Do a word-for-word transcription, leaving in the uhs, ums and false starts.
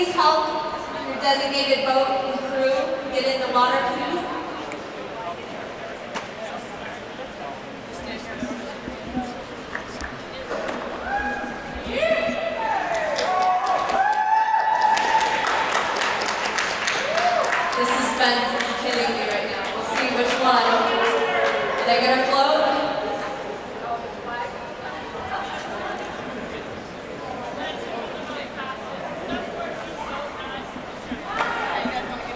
please help your designated boat and crew get in the water, please? The suspense is killing me right now. We'll see which one. Are they gonna float?